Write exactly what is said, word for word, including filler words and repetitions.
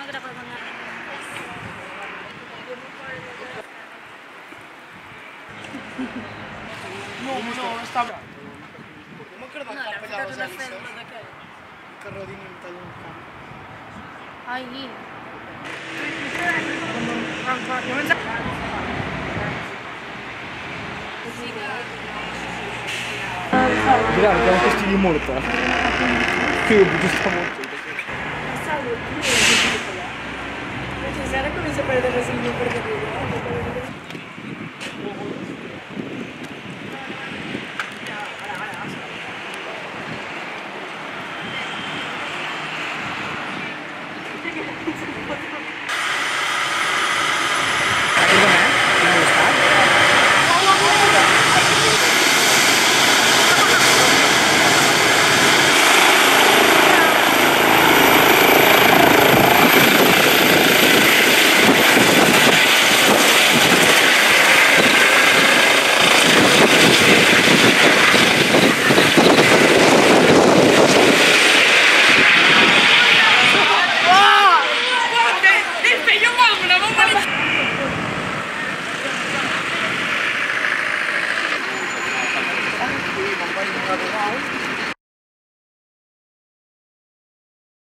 Stiamo gravando. No, no, sta... Ma credo No, era che una ferma da che? Il carro di Nintendo. Ai. Girare con questi di morta. Che io giusto morto. Salve, io non so come si sapere dove si per capire.